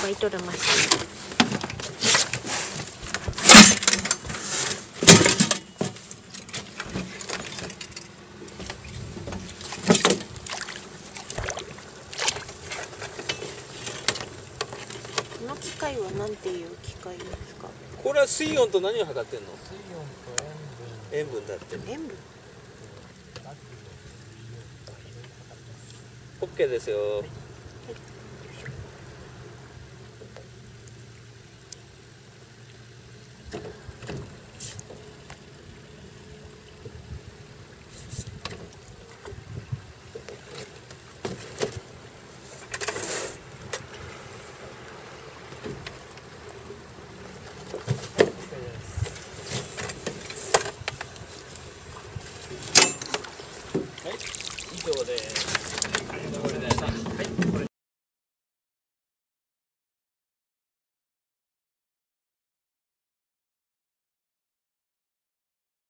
巻いとるマシン。この機械はなんていう機械ですか？ これは水温と何を測ってんの？ 水温と塩分だって。 塩分。 バッグの OK ですよ。